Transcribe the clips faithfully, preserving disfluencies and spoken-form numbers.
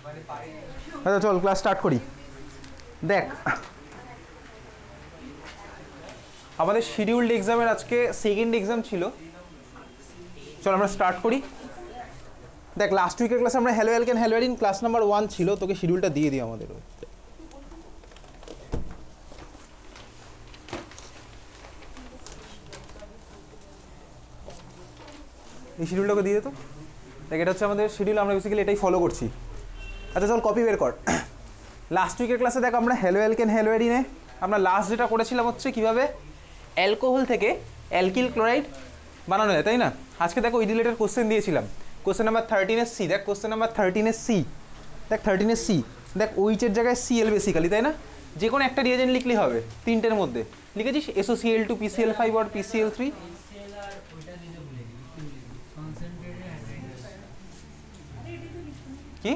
আচ্ছা চল class start করি। দেখ আমাদের শিডিউলড এক্সামের আজকে সেকেন্ড এক্সাম ছিল, চল আমরা স্টার্ট করি। দেখ লাস্ট উইকের ক্লাসে আমরা haloalkane haloarene class number one ছিল, তোকে শিডিউলটা দিয়ে দিই আমাদের। এই শিডিউলটাকে দিয়ে দে তো। দেখ এটা হচ্ছে আমাদের শিডিউল, আমরা বেসিক্যালি এটাই ফলো করছি। আচ্ছা চল কপি বের কর। লাস্ট উইকের ক্লাসে দেখ আমরা হ্যালো অ্যালকেন হ্যালোয়ারিনে আমরা লাস্ট যেটা করেছিলাম হচ্ছে কীভাবে অ্যালকোহল থেকে অ্যালকিল ক্লোরাইড বানানো যায়, তাই না? আজকে দেখো ওই রিলেটেড কোশ্চেন দিয়েছিলাম, কোশ্চেন নাম্বার থার্টিনের সি। দেখ কোশ্চেন নাম্বার থার্টিনের সি, দেখ থার্টিনের সি, দেখ ওইচের জায়গায় সিএল বেসিক্যালি, তাই না? যে কোনো একটা রিয়েজেন্ট লিখলেই হবে, তিনটের মধ্যে লিখেছিস এসোসিএল টু পিসিএল ফাইভ আর পিসিএল থ্রি। কি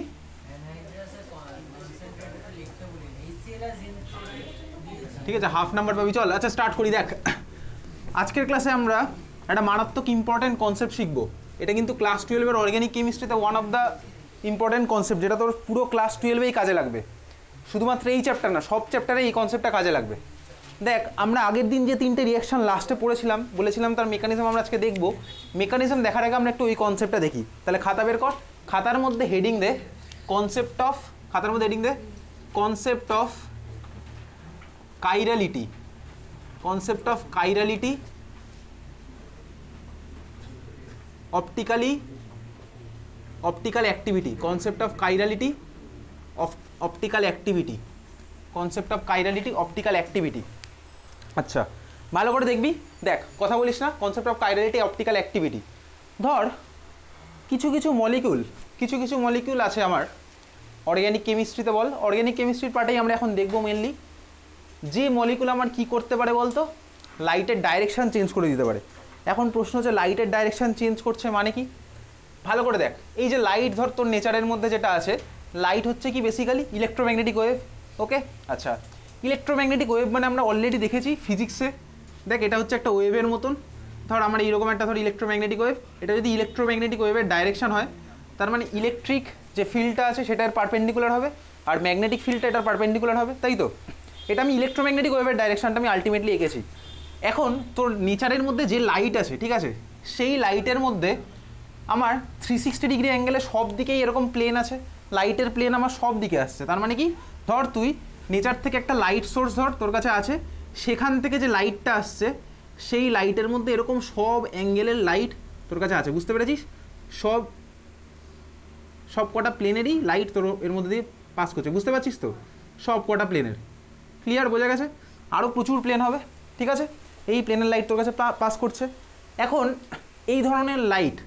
ঠিক আছে, হাফ নাম্বার পাবি। চল আচ্ছা স্টার্ট করি। দেখ আজকের ক্লাসে আমরা একটা মারাত্মক ইম্পর্টেন্ট কনসেপ্ট শিখবো। এটা কিন্তু ক্লাস টুয়েলভের অর্গ্যানিক কেমিস্ট্রিতে one of the important concept, যেটা তোর পুরো ক্লাস টুয়েলভেই কাজে লাগবে। শুধুমাত্র এই চ্যাপ্টার না, সব চ্যাপ্টারে এই কনসেপ্টটা কাজে লাগবে। দেখ আমরা আগের দিন যে তিনটে রিয়াকশন লাস্টে পড়েছিলাম, বলেছিলাম তার মেকানিজম আমরা আজকে দেখবো। মেকানিজম দেখার আগে আমরা একটু ওই কনসেপ্টটা দেখি। তাহলে খাতা বের কর, খাতার মধ্যে হেডিং দে কনসেপ্ট অফ, খাতার মধ্যে হেডিং দে concept of chirality, concept of chirality optically optical activity, concept of chirality of optical activity, concept of chirality optical activity. আচ্ছা ভালো করে দেখবি। দেখ কথা বলিস না, concept of chirality optical activity. ধর কিছু কিছু মলিকিউল কিছু কিছু মলিকিউল আছে আমার অর্গ্যানিক কেমিস্ট্রিতে, বল অর্গ্যানিক কেমিস্ট্রির পার্টেই আমরা এখন দেখবো মেনলি। যে মলিকুল আমার কি করতে পারে বলতো, লাইটের ডাইরেকশন চেঞ্জ করে দিতে পারে। এখন প্রশ্ন হচ্ছে লাইটের ডাইরেকশন চেঞ্জ করছে মানে কি? ভালো করে দেখ, এই যে লাইট ধর তোর নেচারের মধ্যে যেটা আছে, লাইট হচ্ছে কি বেসিক্যালি ইলেকট্রোম্যাগনেটিক ওয়েভ। ওকে আচ্ছা, ইলেকট্রোম্যাগনেটিক ওয়েভ মানে আমরা অলরেডি দেখেছি ফিজিক্সে। দেখ এটা হচ্ছে একটা ওয়েভের মতন। ধর আমার এইরকম একটা ধর ইলেকট্রোম্যাগনেটিক ওয়েভ, এটা যদি ইলেকট্রোম্যাগনেটিক ওয়েভের ডাইরেকশন হয়, তার মানে ইলেকট্রিক যে ফিল্ডটা আছে সেটার পারপেন্ডিকুলার হবে, আর ম্যাগনেটিক ফিল্ডটা এটার পারপেন্ডিকুলার হবে, তাই তো? এটা আমি ইলেকট্রোম্যাগনেটিক ওয়েভের ডাইরেকশনটা আমি আলটিমেটলি এঁকেছি। এখন তোর নেচারের মধ্যে যে লাইট আছে, ঠিক আছে, সেই লাইটের মধ্যে আমার থ্রি সিক্সটি ডিগ্রি অ্যাঙ্গেলে সব দিকেই এরকম প্লেন আছে, লাইটের প্লেন আমার সব দিকে আসছে। তার মানে কি, ধর তুই নেচার থেকে একটা লাইট সোর্স ধর তোর কাছে আছে, সেখান থেকে যে লাইটটা আসছে সেই লাইটের মধ্যে এরকম সব অ্যাঙ্গেলের লাইট তোর কাছে আছে, বুঝতে পেরেছিস? সব সব কটা প্লেনেরই লাইট তোর এর মধ্যে দিয়ে পাস করছে, বুঝতে পারছিস তো? সব কটা প্লেনের, ক্লিয়ার, বোঝা গেছে? আরও প্রচুর প্লেন হবে, ঠিক আছে? এই প্লেনের লাইট তোর কাছে পাস করছে। এখন এই ধরনের লাইট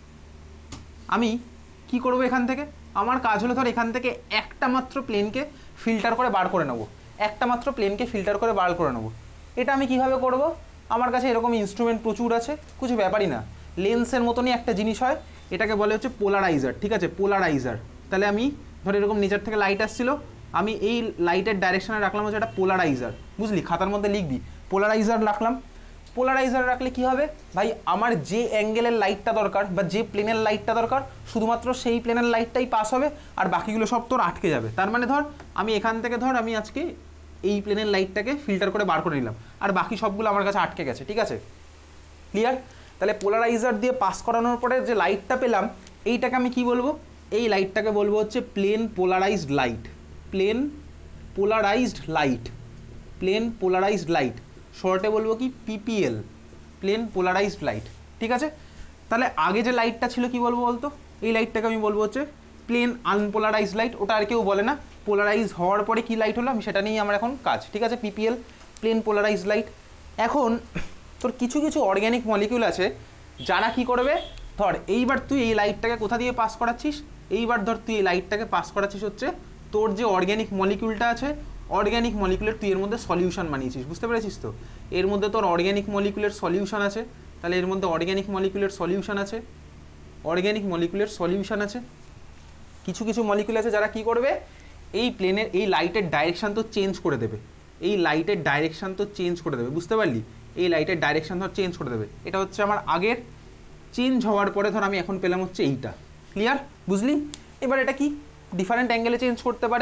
আমি কি করব এখান থেকে? আমার কাজ হলো ধর এখান থেকে একটা মাত্র প্লেনকে ফিল্টার করে বার করে নেব, একটা মাত্র প্লেনকে ফিল্টার করে বার করে নেব। এটা আমি কিভাবে করব? আমার কাছে এরকম ইনস্ট্রুমেন্ট প্রচুর আছে, কিছু ব্যাপারই না, লেন্সের মতনই একটা জিনিস হয়, এটাকে বলে হচ্ছে পোলারাইজার, ঠিক আছে? পোলারাইজার। তাহলে আমি ধর এরকম নেচার থেকে লাইট আসছিল, আমি এই লাইটের ডাইরেকশনে রাখলাম হচ্ছে একটা পোলারাইজার, বুঝলি? খাতার মধ্যে লিখবি পোলারাইজার রাখলাম। পোলারাইজার রাখলে কি হবে ভাই, আমার যে অ্যাঙ্গেলের লাইটটা দরকার বা যে প্লেনের লাইটটা দরকার শুধুমাত্র সেই প্লেনের লাইটটাই পাস হবে, আর বাকিগুলো সব তোর আটকে যাবে। তার মানে ধর আমি এখান থেকে ধর আমি আজকে এই প্লেনের লাইটটাকে ফিল্টার করে বার করে নিলাম, আর বাকি সবগুলো আমার কাছে আটকে গেছে, ঠিক আছে? ক্লিয়ার? তাহলে পোলারাইজার দিয়ে পাস করানোর পরে যে লাইটটা পেলাম, এইটাকে আমি কি বলবো? এই লাইটটাকে বলবো হচ্ছে plane polarised light, plane polarised light, plane polarised light, শর্টে বলবো কি পিপিএল, প্লেন পোলারাইজড লাইট, ঠিক আছে? তাহলে আগে যে লাইটটা ছিল কি বলবো বলতো? এই লাইটটাকে আমি বলবো হচ্ছে প্লেন আনপোলারাইজড লাইট। ওটা আর কেউ বলে না, পোলারাইজ হওয়ার পরে কি লাইট হলো আমি সেটা নিয়েই আমার এখন কাজ, ঠিক আছে? PPL, plane polarised light. এখন তোর কিছু কিছু অর্গ্যানিক মলিকিউল আছে যারা কি করবে, ধর এইবার তুই এই লাইটটাকে কোথা দিয়ে পাস করাচ্ছিস? এইবার ধর তুই এই লাইটটাকে পাস করাচ্ছিস হচ্ছে তোর যে অর্গ্যানিক মলিকিউলটা আছে, অর্গ্যানিক মলিকুলের তুই এর মধ্যে সলিউশন বানিয়েছিস, বুঝতে পেরেছিস তো? এর মধ্যে তোর অর্গ্যানিক মলিকুলের সলিউশন আছে, তাহলে এর মধ্যে অর্গ্যানিক মলিকুলের সলিউশন আছে, অর্গ্যানিক মলিকুলের সলিউশন আছে। কিছু কিছু মলিকুল আছে যারা কি করবে, এই প্লেনের এই লাইটের ডাইরেকশন তো চেঞ্জ করে দেবে, এই লাইটের ডাইরেকশন তো চেঞ্জ করে দেবে, বুঝতে পারলি? এই লাইটের ডাইরেকশন ধর চেঞ্জ করে দেবে। এটা হচ্ছে আমার আগের, চেঞ্জ হওয়ার পরে ধর আমি এখন পেলাম হচ্ছে এইটা, ক্লিয়ার, বুঝলি? এবার এটা কি ডিফারেন্ট অ্যাঙ্গেলে চেঞ্জ করতে পারে।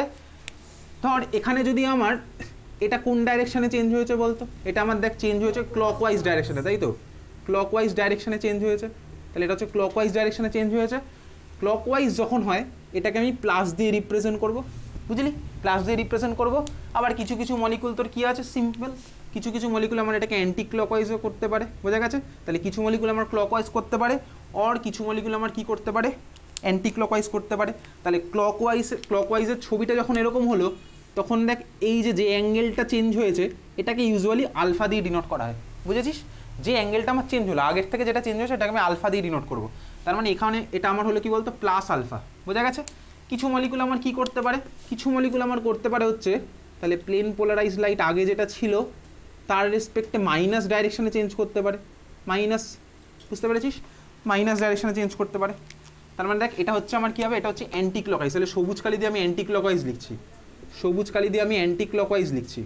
ধর এখানে যদি আমার এটা কোন ডাইরেকশানে চেঞ্জ হয়েছে বলতো, এটা আমার দেখ চেঞ্জ হয়েছে ক্লকওয়াইজ ডাইরেকশানে, তাই তো? ক্লকওয়াইজ ডাইরেকশানে চেঞ্জ হয়েছে, তাহলে এটা হচ্ছে ক্লকওয়াইজ ডাইরেকশানে চেঞ্জ হয়েছে। ক্লকওয়াইজ যখন হয় এটাকে আমি প্লাস দিয়ে রিপ্রেজেন্ট করব, বুঝলি? প্লাস দিয়ে রিপ্রেজেন্ট করব। আবার কিছু কিছু মলিকুল তোর কী আছে, সিম্পল, কিছু কিছু মলিকুল আমার এটাকে অ্যান্টি ক্লকওয়াইজও করতে পারে, বোঝা গেছে? তাহলে কিছু মলিকুল আমার ক্লকওয়াইজ করতে পারে, আর কিছু মলিকুল আমার কী করতে পারে, অ্যান্টি ক্লকওয়াইজ করতে পারে। তাহলে ক্লকওয়াইজ ক্লকওয়াইজের ছবিটা যখন এরকম হলো, তখন দেখ এই যে যে অ্যাঙ্গেলটা চেঞ্জ হয়েছে এটাকে ইউজুয়ালি আলফা দিয়ে ডিনোট করা হয়, বুঝেছিস? যে অ্যাঙ্গেলটা আমার চেঞ্জ হলো, আগের থেকে যেটা চেঞ্জ হয়েছে এটাকে আমি আলফা দিয়ে ডিনোট করবো। তার মানে এখানে এটা আমার হলো কি বলতো, প্লাস আলফা, বোঝা গেছে? কিছু মলিকুল আমার কি করতে পারে, কিছু মলিকুল আমার করতে পারে হচ্ছে, তাহলে প্লেন পোলারাইজ লাইট আগে যেটা ছিল তার রেসপেক্টে মাইনাস ডাইরেকশনে চেঞ্জ করতে পারে, মাইনাস, বুঝতে পেরেছিস? মাইনাস ডাইরেকশনে চেঞ্জ করতে পারে। তার মানে দেখ এটা হচ্ছে আমার কী হবে, এটা হচ্ছে অ্যান্টি ক্লকওয়াইজ। তাহলে সবুজ কালি দিয়ে আমি অ্যান্টি ক্লকওয়াইজ লিখছি, সবুজ কালি দিয়ে আমি অ্যান্টি ক্লকওয়াইজ লিখছি,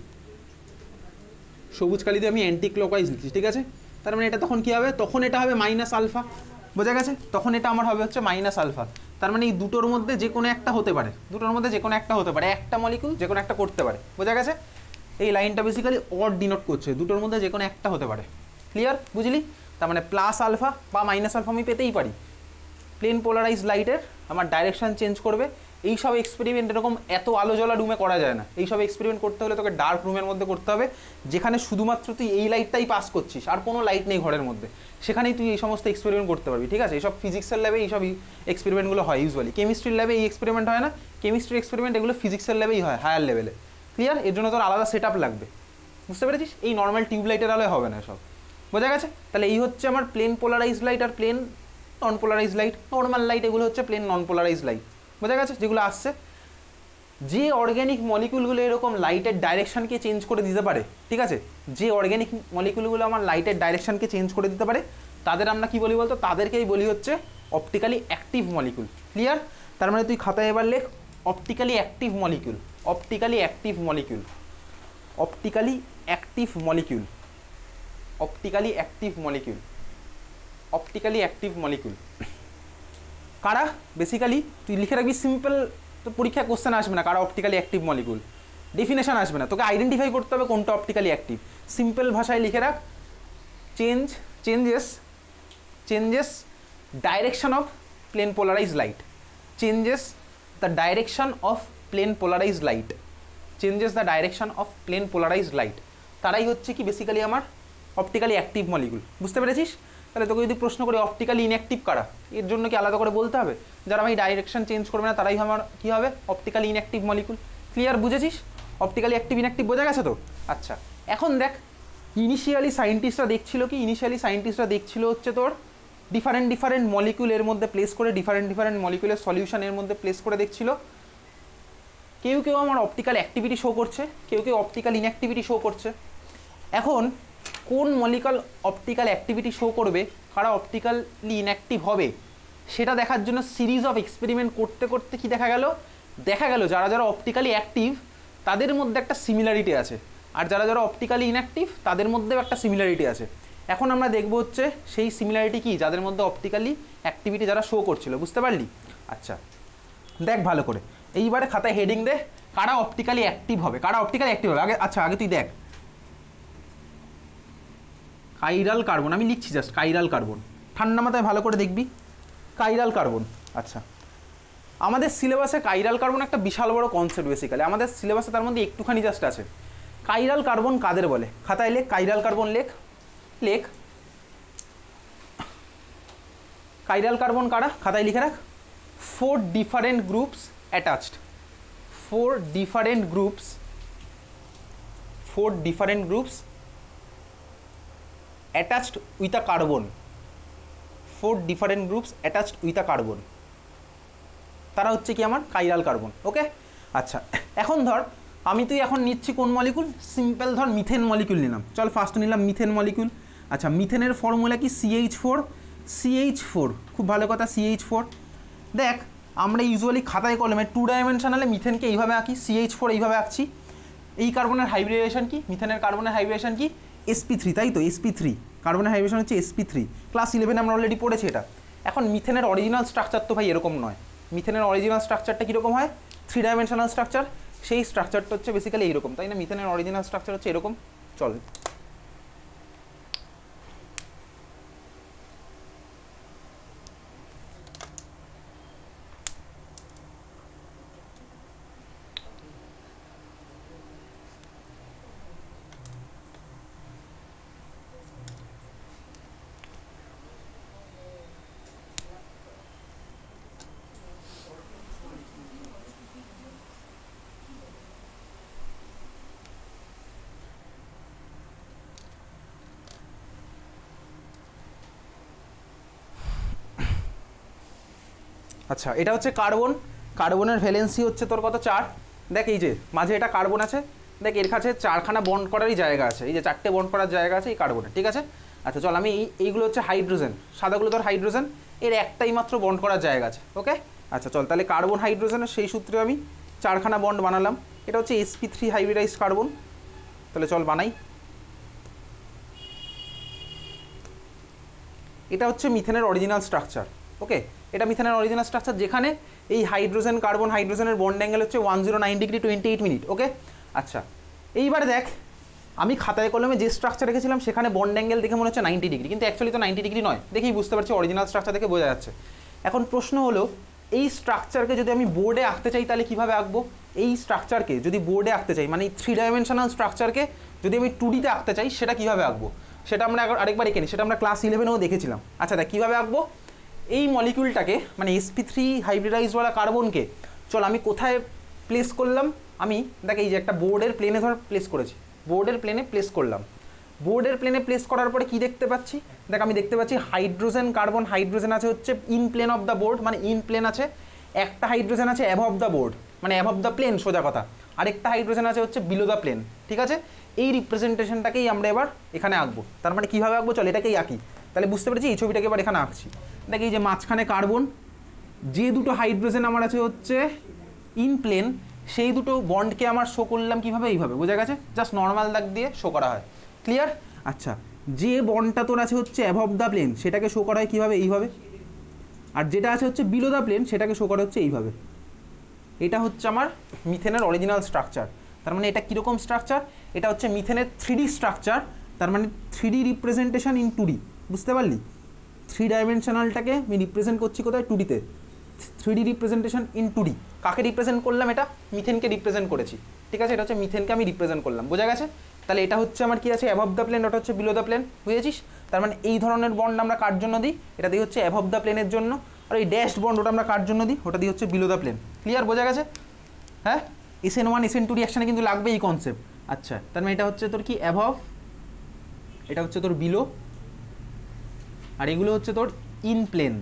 সবুজ কালি দিয়ে আমি অ্যান্টি ক্লকওয়াইজ লিখছি, ঠিক আছে? তার মানে এটা তখন কী হবে, তখন এটা হবে মাইনাস আলফা, বোঝা গেছে? তখন এটা আমার হবে হচ্ছে মাইনাস আলফা। তার মানে এই দুটোর মধ্যে যে কোনো একটা হতে পারে, দুটোর মধ্যে যে কোনো একটা হতে পারে, একটা মলিকুল যে কোনো একটা করতে পারে, বোঝা গেছে? এই লাইনটা বেসিক্যালি অড ডিনোট করছে, দুটোর মধ্যে যে কোনো একটা হতে পারে, ক্লিয়ার, বুঝলি? তার মানে প্লাস আলফা বা মাইনাস আলফা আমি পেতেই পারি। প্লেন পোলারাইজ লাইটের আমার ডাইরেকশান চেঞ্জ করবে, এইসব এক্সপেরিমেন্ট এরকম এত আলো জ্বলা রুমে করা যায় না। এইসব এক্সপেরিমেন্ট করতে হলে তোকে ডার্ক রুমের মধ্যে করতে হবে, যেখানে শুধুমাত্র তুই এই লাইটটাই পাস করছিস, আর কোনো লাইট নেই ঘরের মধ্যে, সেখানেই তুই এই সমস্ত এক্সপেরিমেন্ট করতে পারবি, ঠিক আছে? এইসব ফিজিক্সের ল্যাবে এইসব এক্সপেরিমেন্টগুলো হয় ইউজুয়ালি, কেমিস্ট্রির ল্যাবে এই এক্সপেরিমেন্ট হয় না, কেমিস্ট্রির এক্সপেরিমেন্ট এগুলো ফিজিক্সের ল্যাবেই হয়, হায়ার লেভেলে, ক্লিয়ার? এর জন্য তোর আলাদা সেট আপ লাগবে, বুঝতে পেরেছিস? এই নর্মাল টিউবলাইটের আলোয় হবে না সব, বোঝা গেছে? তাহলে এই হচ্ছে আমার প্লেন পোলারাইজ লাইট আর plane non polarize light. Normal light এগুলো হচ্ছে প্লেন নন পোলারাইজ লাইট, বোঝা গেছে? যেগুলো আসছে, যে অর্গ্যানিক মলিকুলগুলো এরকম লাইটের ডাইরেকশনকে চেঞ্জ করে দিতে পারে, ঠিক আছে? যে অর্গ্যানিক মলিকুলগুলো আমার লাইটের ডাইরেকশনকে চেঞ্জ করে দিতে পারে, তাদের আমরা কি বলি বলতো, তাদেরকেই বলি হচ্ছে অপটিক্যালি অ্যাক্টিভ মলিকুল, ক্লিয়ার? তার মানে তুই খাতায় এবার লেখ optically active molecule, optically active molecule, optically active molecule, optically active molecule, optically active molecule কারা? বেসিক্যালি তুই লিখে রাখবি সিম্পল, তো পরীক্ষা কোশ্চেন আসবে না কারা অপটিক্যালি অ্যাক্টিভ মলিকুল, ডেফিনেশন আসবে না, তোকে আইডেন্টিফাই করতে হবে কোনটা অপটিক্যালি অ্যাক্টিভ। সিম্পল ভাষায় লিখে রাখ, change changes changes direction of plane polarize light, changes the direction of plane polarize light, changes the direction of plane polarize light, তারাই হচ্ছে কি বেসিক্যালি আমার অপটিক্যালি অ্যাক্টিভ মলিকুল, বুঝতে পেরেছিস? তাহলে তোকে যদি প্রশ্ন করে অপটিক্যালি ইনঅ্যাক্টিভ কারা, এর জন্য কি আলাদা করে বলতে হবে? যারা আমি ডাইরেকশন চেঞ্জ করবে না তারাই আমার কী হবে, অপটিক্যালি ইনঅ্যাক্টিভ মলিকুল, ক্লিয়ার, বুঝেছিস? অপটিক্যালি অ্যাক্টিভ ইনঅ্যাক্টিভ বোঝা গেছে তো? আচ্ছা, এখন দেখ ইনিশিয়ালি সায়েন্টিস্টরা দেখছিল কি, ইনিশিয়ালি সায়েন্টিস্টরা দেখছিল হচ্ছে তোর ডিফারেন্ট ডিফারেন্ট মলিকুল এর মধ্যে প্লেস করে, ডিফারেন্ট ডিফারেন্ট মলিকুলের সলিউশন এর মধ্যে প্লেস করে দেখছিল। কেউ কেউ আমার অপটিক্যাল অ্যাক্টিভিটি শো করছে, কেউ কেউ অপটিক্যাল ইনঅ্যাক্টিভিটি শো করছে। এখন কোন মলিকুল অপটিক্যাল অ্যাক্টিভিটি শো করবে, কারা অপটিক্যালি ইনঅ্যাক্টিভ হবে, সেটা দেখার জন্য সিরিজ অফ এক্সপেরিমেন্ট করতে করতে কি দেখা গেল, দেখা গেল যারা যারা অপটিক্যালি অ্যাক্টিভ তাদের মধ্যে একটা সিমিলারিটি আছে, আর যারা যারা অপটিক্যালি ইনঅ্যাক্টিভ তাদের মধ্যেও একটা সিমিলারিটি আছে। এখন আমরা দেখব হচ্ছে সেই সিমিলারিটি কি, যাদের মধ্যে অপটিক্যালি অ্যাক্টিভিটি যারা শো করছিল, বুঝতে পারলি? আচ্ছা দেখ ভালো করে, এইবারে খাতায় হেডিং দে, কারা অপটিক্যালি অ্যাক্টিভ হবে, কারা অপটিক্যালি অ্যাক্টিভ হবে। আগে আচ্ছা আগে তুই দেখ কাইরাল কার্বন, আমি লিখছি জাস্ট কাইরাল কার্বন, ঠান্ডা মাথায় ভালো করে দেখবি কাইরাল কার্বন। আচ্ছা আমাদের সিলেবাসে কাইরাল কার্বন একটা বিশাল বড় কনসেপ্ট, বেসিক্যালি আমাদের সিলেবাসে তার মধ্যে একটুখানি জাস্ট আছে। কাইরাল কার্বন কাদের বলে, খাতায় লেখ কাইরাল কার্বন, লেখ লেখ কাইরাল কার্বন কারা, খাতায় লিখে রাখ, four different groups attached, four different groups, four different groups attached with a carbon, four different groups attached with a carbon, তারা হচ্ছে কি আমার কাইরাল কার্বন, ওকে? আচ্ছা এখন ধর আমি তুই এখন নিচ্ছি কোন মলিকুল, সিম্পল ধর মিথেন মলিকুল নিলাম, চল ফার্স্ট নিলাম মিথেন মলিকুল। আচ্ছা মিথেনের ফর্মুলা কি, সিএইচ ফোর, সিএইচ ফোর, খুব ভালো কথা, সিএইচ ফোর। দেখ আমরা ইউজুয়ালি খাতায় কলমে টু ডাইমেনশনালে মিথেনকে এইভাবে আঁকি, সিএইচ ফোর এইভাবে আঁকছি। এই কার্বনের হাইব্রিডেশন কি, মিথেনের কার্বনের হাইব্রিডেশন কি, এসপি থ্রি, তাই তো? এসপি থ্রি, কার্বনের হাইব্রিডেশন হচ্ছে এসপি থ্রি, ক্লাস ইলেভেনে আমরা অলরেডি পড়েছি এটা। এখন মিথেনের অরিজিনাল স্ট্রাকচার তো ভাই এরকম নয়, মিথেনের অরিজিনাল স্ট্রাকচারটা কীরকম হয়, থ্রি ডাইমেনশনাল স্ট্রাকচার, সেই স্ট্রাকচারটা হচ্ছে বেসিক্যালি এইরকম, তাই না? মিথেনের অরিজিনাল স্ট্রাকচার হচ্ছে এরকম। চল আচ্ছা, এটা হচ্ছে কার্বন, কার্বনের ভ্যালেন্সি হচ্ছে তোর কত, চার। দেখ এই যে মাঝে এটা কার্বন আছে, দেখ এর কাছে চারখানা বন্ড করারই জায়গা আছে, এই যে চারটে বন্ড করার জায়গা আছে এই কার্বনে, ঠিক আছে? আচ্ছা চল, আমি এই এইগুলো হচ্ছে হাইড্রোজেন, সাদাগুলো তোর হাইড্রোজেন, এর একটাই মাত্র বন্ড করার জায়গা আছে, ওকে? আচ্ছা চল, তাহলে কার্বন হাইড্রোজেনের সেই সূত্রে আমি চারখানা বন্ড বানালাম, এটা হচ্ছে S P three hybridise carbon. তাহলে চল বানাই। এটা হচ্ছে মিথেনের অরিজিনাল স্ট্রাকচার, ওকে? এটা মিথেনের অরিজিনাল স্ট্রাকচার, যেখানে এই হাইড্রোজেন কার্বন হাইড্রোজেনের বন্ড অ্যাঙ্গেল হচ্ছে one zero nine degree twenty eight minute, okay? আচ্ছা এইবার দেখ, আমি খাতায় কলমে যে স্ট্রাকচার রেখেছিলাম সেখানে বন্ড অ্যাঙ্গেল দেখে মনে হচ্ছে নাইনটি ডিগ্রি, কিন্তু অ্যাকচুয়ালি তো নাইনটি ডিগ্রি নয়, দেখেই বুঝতে পারছি, অরিজিনাল স্ট্রাকচার দেখে বোঝা যাচ্ছে। এখন প্রশ্ন হলো, এই স্ট্রাকচারকে যদি আমি বোর্ডে আঁকতে চাই তাহলে কীভাবে আঁকবো? এই স্ট্রাকচারকে যদি বোর্ডে আঁকতে চাই, মানে এই থ্রি ডাইমেনশনাল স্ট্রাকচারকে যদি আমি টু ডিতে আঁকতে চাই, সেটা কীভাবে আঁকবো সেটা আমরা আরেকবার এঁকে নিই, সেটা আমরা ক্লাস ইলেভেনেও দেখেছিলাম। আচ্ছা দেখ কীভাবে আঁকবো, এই মলিকিউলটাকে মানে এস পি থ্রি হাইব্রিডাইজওয়ালা কার্বনকে চল আমি কোথায় প্লেস করলাম, আমি দেখ এই যে একটা বোর্ডের প্লেনে ধর প্লেস করেছি, বোর্ডের প্লেনে প্লেস করলাম, বোর্ডের প্লেনে প্লেস করার পরে কি দেখতে পাচ্ছি, দেখ আমি দেখতে পাচ্ছি হাইড্রোজেন কার্বন হাইড্রোজেন আছে হচ্ছে in plane of the board, মানে ইন প্লেন আছে, একটা হাইড্রোজেন আছে অ্যাবভ দ্য বোর্ড, মানে অ্যাবভ দ্য প্লেন সোজা কথা, আরেকটা হাইড্রোজেন আছে হচ্ছে বিলো দ্য প্লেন, ঠিক আছে? এই রিপ্রেজেন্টেশনটাকেই আমরা এবার এখানে আঁকবো। তার মানে কীভাবে আঁকবো, চল এটাকেই আঁকি, তাহলে বুঝতে পেরেছি। এই ছবিটাকে এবার এখানে আঁকছি, দেখ এই যে মাঝখানে কার্বন, যে দুটো হাইড্রোজেন আমার আছে হচ্ছে ইন প্লেন, সেই দুটো বন্ডকে আমার শো করলাম কীভাবে, এইভাবে, বোঝা গেছে? জাস্ট নর্মাল দাগ দিয়ে শো করা হয়, ক্লিয়ার? আচ্ছা, যে বন্ডটা তোর আছে হচ্ছে অ্যাবভ দ্য প্লেন সেটাকে শো করা হয় কীভাবে, এইভাবে, আর যেটা আছে হচ্ছে বিলো দ্য প্লেন সেটাকে শো করা হচ্ছে এইভাবে। এটা হচ্ছে আমার মিথেনের অরিজিনাল স্ট্রাকচার। তার মানে এটা কীরকম স্ট্রাকচার, এটা হচ্ছে মিথেনের থ্রি ডি স্ট্রাকচার, তার মানে three D representation in two D, বুঝতে পারলি? থ্রি ডাইমেনশনালটাকে আমি রিপ্রেজেন্ট করছি কোথায়, টু ডিতে, three D representation in two D. কাকে রিপ্রেজেন্ট করলাম, এটা মিথেনকে রিপ্রেজেন্ট করেছি, ঠিক আছে? এটা হচ্ছে মিথেনকে আমি রিপ্রেজেন্ট করলাম, বোঝা গেছে? তাহলে এটা হচ্ছে আমার কি আছে, অ্যাবভ দ্য প্লেন, ওটা হচ্ছে বিলো দ্য প্লেন, বুঝেছিস? তার মানে এই ধরনের বন্ড আমরা কার জন্য দিই, এটা দিয়ে হচ্ছে অ্যাবভ দ্য প্লেনের জন্য, আর এই ড্যাশড বন্ড ওটা আমরা কার জন্য দিই, ওটা দিয়ে হচ্ছে বিলো দ্য প্লেন, ক্লিয়ার? বোঝা গেছে? হ্যাঁ, S N one S N two রিঅ্যাকশানে কিন্তু লাগবে এই কনসেপ্ট। আচ্ছা, তার মানে এটা হচ্ছে তোর কি অ্যাবভ, এটা হচ্ছে তোর বিলো, আর এগুলো হচ্ছে তোর ইন প্লেন,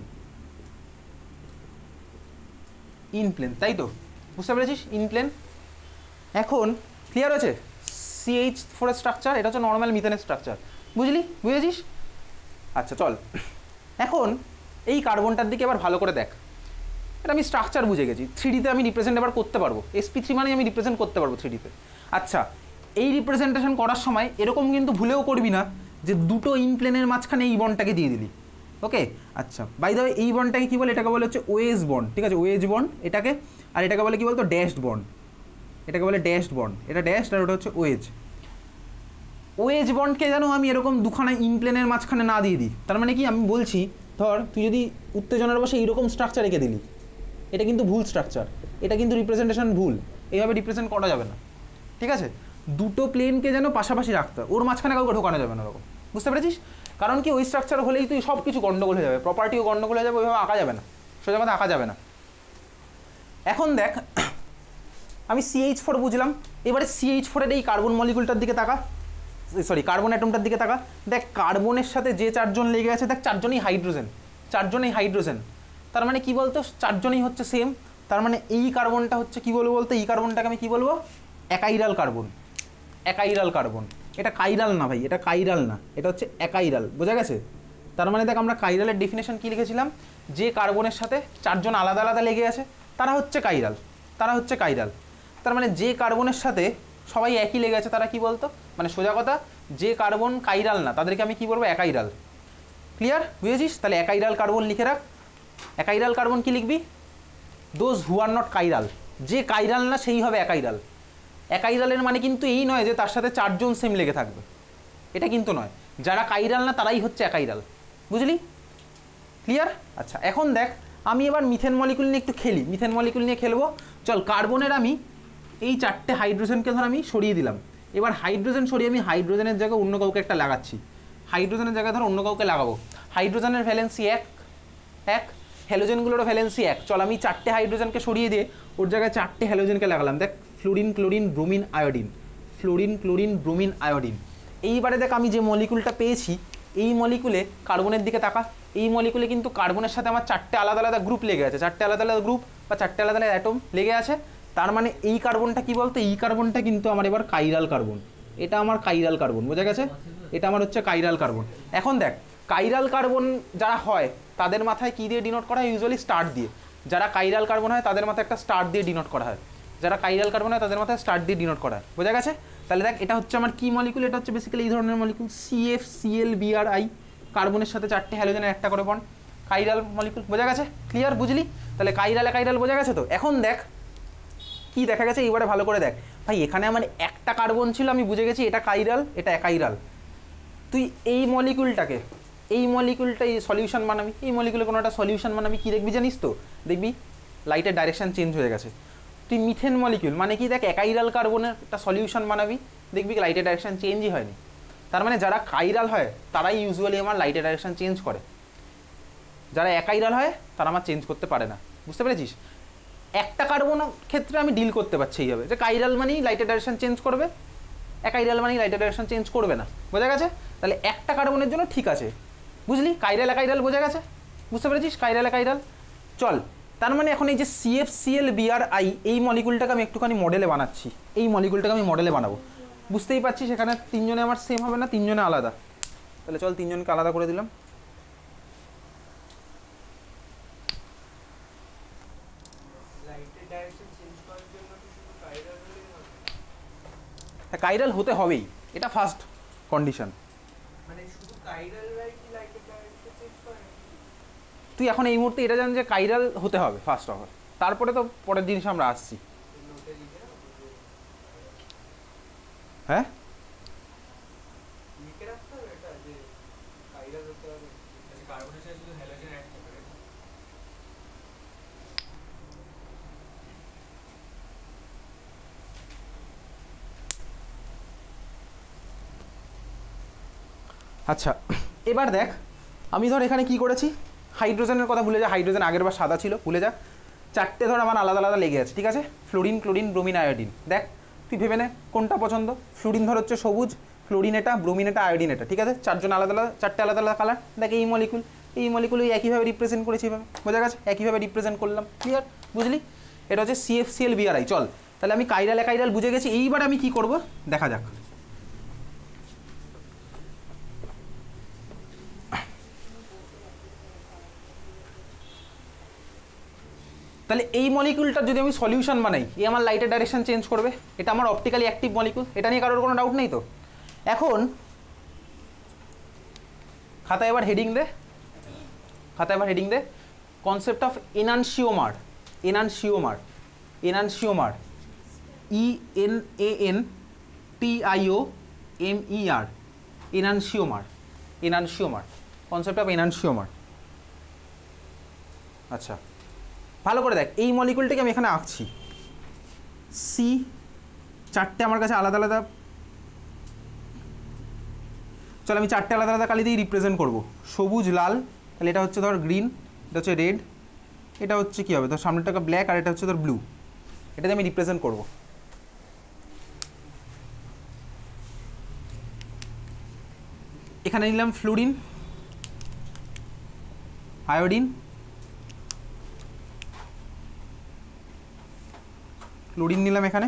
ইন প্লেন, তাই তো? বুঝতে পেরেছিস? In plane. এখন ক্লিয়ার হয়েছে? সিএইচ ফোর স্ট্রাকচার, এটা হচ্ছে নর্মাল মিথেনের স্ট্রাকচার, বুঝলি? বুঝেছিস? আচ্ছা চল, এখন এই কার্বনটার দিকে এবার ভালো করে দেখ, এটা আমি স্ট্রাকচার বুঝে গেছি, থ্রি ডিতে আমি রিপ্রেজেন্ট এবার করতে পারবো, এসপি থ্রি মানে আমি রিপ্রেজেন্ট করতে পারবো থ্রি ডিতে। আচ্ছা, এই রিপ্রেজেন্টেশন করার সময় এরকম কিন্তু ভুলেও করবি না যে দুটো ইন প্লেনের মাঝখানে এই বন্ডটাকে দিয়ে দিলি, ওকে? আচ্ছা, বাই দ্য ওয়ে এই বন্ডটাকে কী বলে, এটাকে বলে হচ্ছে ওয়েজ বন্ড, ঠিক আছে? ওয়েজ বন্ড এটাকে, আর এটাকে বলে কী বলতো, ড্যাশড বন্ড, এটাকে বলে ড্যাশড বন্ড, এটা ড্যাশড আর ওটা হচ্ছে ওয়েজ। ওয়েজ বন্ডকে যেন আমি এরকম দুখানা ইন প্লেনের মাঝখানে না দিয়ে দিই, তার মানে কি আমি বলছি, ধর তুই যদি উত্তেজনার বসে এইরকম স্ট্রাকচার রেখে দিলি, এটা কিন্তু ভুল স্ট্রাকচার, এটা কিন্তু রিপ্রেজেন্টেশন ভুল, এইভাবে রিপ্রেজেন্ট করা যাবে না, ঠিক আছে? দুটো প্লেনকে যেন পাশাপাশি রাখতে, ওর মাঝখানে কাউকে ঢোকানো যাবে না ওরকম, বুঝতে পেরেছিস? কারণ কি ওই স্ট্রাকচার হলেই তুই সব কিছু গন্ডগোল হয়ে যাবে, প্রপার্টিও গন্ডগোল হয়ে যাবে, ওইভাবে আঁকা যাবে না, সোজা কথা আঁকা যাবে না। এখন দেখ, আমি সিএইচ ফোর বুঝলাম, এবারে সিএইচ ফোরের এই কার্বন মলিকুলটার দিকে তাকা, সরি কার্বন অ্যাটমটার দিকে তাকা, দেখ কার্বনের সাথে যে চারজন লেগে আছে, দেখ চারজনই হাইড্রোজেন, চারজনই হাইড্রোজেন, তার মানে কি বলতো, চারজনই হচ্ছে সেম, তার মানে এই কার্বনটা হচ্ছে কি বলবো বলতো, এই কার্বনটাকে আমি কি বলবো, একাইরাল কার্বন, একাইরাল কার্বন, এটা কাইরাল না ভাই, এটা কাইরাল না, এটা হচ্ছে একাইরাল, বোঝা গেছে? তার মানে দেখ আমরা কাইরালের ডেফিনেশন কি লিখেছিলাম, যে কার্বনের সাথে চারজন আলাদা আলাদা লেগে আছে তারা হচ্ছে কাইরাল, তারা হচ্ছে কাইরাল। তার মানে যে কার্বনের সাথে সবাই একই লেগে আছে তারা কি বলতো, মানে সোজা কথা, যে কার্বন কাইরাল না তাদেরকে আমি কি বলবো, একাইরাল, ক্লিয়ার? বুঝেছিস? তাহলে একাইরাল কার্বন লিখে রাখ, একাইরাল কার্বন কি লিখবি, those who are not chiral, যে কাইরাল না সেই হবে অ্যাকাইরাল। অ্যাকাইরালের মানে কিন্তু এই নয় যে তার সাথে চারজন সেম লেগে থাকবে, এটা কিন্তু নয়। যারা কাইরাল না তারাই হচ্ছে অ্যাকাইরাল, বুঝলি? ক্লিয়ার? আচ্ছা, এখন দেখ আমি এবার মিথেন মলিকুল নিয়ে একটু খেলি, মিথেন মলিকুল নিয়ে খেলবো। চল, কার্বনের আমি এই চারটে হাইড্রোজেনকে ধর আমি সরিয়ে দিলাম। এবার হাইড্রোজেন সরিয়ে আমি হাইড্রোজেনের জায়গায় অন্য কাউকে একটা লাগাচ্ছি, হাইড্রোজেনের জায়গায় ধর অন্য কাউকে লাগাবো। হাইড্রোজেনের ভ্যালেন্সি এক এক, হ্যালোজেনগুলোরও ভ্যালেন্সি এক। চল আমি চারটে হাইড্রোজেনকে সরিয়ে দিয়ে ওর জায়গায় চারটে হ্যালোজেনকে লাগালাম। দেখ, fluorine, chlorine, bromine, iodine, fluorine, chlorine, bromine, iodine. এইবারে দেখ আমি যে মলিকুলটা পেয়েছি, এই মলিকুলে কার্বনের দিকে তাকা, এই মলিকুলে কিন্তু কার্বনের সাথে আমার চারটে আলাদা আলাদা গ্রুপ লেগে আছে, চারটে আলাদা আলাদা গ্রুপ বা চারটে আলাদা আলাদা অ্যাটম লেগে আছে। তার মানে এই কার্বনটা কি বলতো, এই কার্বনটা কিন্তু আমার এবার কাইরাল কার্বন, এটা আমার কাইরাল কার্বন, বোঝা গেছে? এটা আমার হচ্ছে কাইরাল কার্বন। এখন দেখ, কাইরাল কার্বন যারা হয় তাদের মাথায় কি দিয়ে ডিনোট করা হয়? ইউজুয়ালি স্টার দিয়ে। যারা কাইরাল কার্বন হয় তাদের মাথায় একটা স্টার দিয়ে ডিনোট করা হয়, যারা কাইরাল কার্বন হয় তাদের মাথায় স্টার দিয়ে ডিনোট করা হয়, বোঝা গেছে? তাহলে দেখ, এটা হচ্ছে আমার কি মলিকুল? এটা হচ্ছে বেসিক্যালি এই ধরনের molecule, C F C L B R I, কার্বনের সাথে চারটে হ্যালোজেনের একটা করে বন্ড, কাইরাল মলিকুল, বোঝা গেছে? ক্লিয়ার? বুঝলি? তাহলে কাইরালে কাইরাল বোঝা গেছে তো? এখন দেখ কি দেখা গেছে, এইবারে ভালো করে দেখ। ভাই এখানে আমার একটা কার্বন ছিল, আমি বুঝে গেছি এটা কাইরাল, এটা অ্যাকাইরাল। তুই এই মলিকুলটাকে, এই মলিকুলটা এই সলিউশন বানাবি, এই মলিকুলে কোনো একটা সলিউশন বানাবি, কি দেখবি জানিস তো? দেখবি লাইটের ডাইরেকশন চেঞ্জ হয়ে গেছে। তুই মিথেন মলিকুল মানে কি দেখ, অ্যাকাইরাল কার্বনের একটা সলিউশন বানাবি, দেখবি লাইটের ডাইরেকশন চেঞ্জই হয়নি। তার মানে যারা কাইরাল হয় তারাই ইউজুয়ালি আমার লাইটের ডাইরেকশন চেঞ্জ করে, যারা অ্যাকাইরাল হয় তারা আমার চেঞ্জ করতে পারে না, বুঝতে পেরেছিস? একটা কার্বন ক্ষেত্রে আমি ডিল করতে পারছি এইভাবে, যে কাইরাল মানেই লাইটের ডাইরেকশন চেঞ্জ করবে, অ্যাকাইরাল মানেই লাইটের ডাইরেকশন চেঞ্জ করবে না, বোঝা গেছে? তাহলে একটা কার্বনের জন্য ঠিক আছে, বুঝলি? কাইরাল অ্যাকাইরাল বোঝা গেছে, বুঝতে পেরেছিস? Chiral achiral. চল, তার মানে এখন এই যে C F C L B R I, এই মলিকুলটাকে আমি একটুখানি মডেলে বানাচ্ছি, এই মলিকুলটাকে আমি মডেলে বানাবো। বুঝতেই পারছিস সেখানে তিনজনে আমার সেম হবে না, তিনজনে আলাদা। তাহলে চল তিনজনকে আলাদা করে দিলাম। হ্যাঁ, কাইরাল হতে হবেই, এটা ফার্স্ট কন্ডিশন। তুই এখন এই মুহূর্তে এটা জান যে কাইরাল হতে হবে ফার্স্ট অফ অল, তারপরে তো পরের জিনিস আমরা আসছি। হ্যাঁ, আচ্ছা এবার দেখ, আমি ধর এখানে কি করেছি, হাইড্রোজেনের কথা ভুলে যা, হাইড্রোজেন আগের বার সাদা ছিল, ভুলে যা। চারটে ধর আমার আলাদা আলাদা লেগে আছে, ঠিক আছে? Fluorine, chlorine, bromine, iodine. দেখ তুই ভেবে নে কোনটা পছন্দ। ফ্লোরিন ধর হচ্ছে সবুজ, ক্লোরিন এটা, ব্রোমিন এটা, আয়োডিন এটা, ঠিক আছে? চারজন আলাদা আলাদা, চারটে আলাদা আলাদা কালার। দেখ এই মলিকুল, এই মলিকুল ওই একইভাবে রিপ্রেজেন্ট করেছি, এভাবে, বোঝা গেছে? একইভাবে রিপ্রেজেন্ট করলাম, ক্লিয়ার? বুঝলি? এটা হচ্ছে C F C L B R I. চল, তাহলে আমি কাইরাল কাইরাল বুঝে গেছি, এইবার আমি কি করব দেখা যাক। তাহলে এই মলিকুলটার যদি আমি সলিউশন বানাই, এই আমার লাইটের ডাইরেকশন চেঞ্জ করবে, এটা আমার অপটিক্যালি অ্যাক্টিভ মলিকুল, এটা নিয়ে কারোর কোনো ডাউট নেই তো? এখন খাতায় এবার হেডিং দে, খাতায় এবার হেডিং দে, concept of enantiomer, enantiomer, enantiomer, E N A N T I O M E R, enantiomer, enantiomer, concept of enantiomer. আচ্ছা ভালো করে দেখ, এই মলিকুলটাকে আমি এখানে আঁকছি, সি চারটে আমার কাছে আলাদা আলাদা, চল আমি চারটে আলাদা আলাদা কালি দিয়ে রিপ্রেজেন্ট করবো, সবুজ, লাল, তাহলে এটা হচ্ছে ধর গ্রিন, এটা হচ্ছে রেড, এটা হচ্ছে কী হবে ধর সামনেরটাকে ব্ল্যাক, আর এটা হচ্ছে ধর ব্লু, এটাতে আমি রিপ্রেজেন্ট করবো। এখানে নিলাম ফ্লোরিন, আয়োডিন, ক্লোরিন নিলাম এখানে,